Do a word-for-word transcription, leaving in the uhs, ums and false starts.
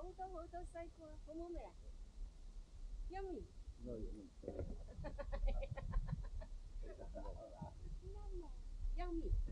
好多好多西瓜，好唔好味啊？Yummy。 No, yummy. Yummy。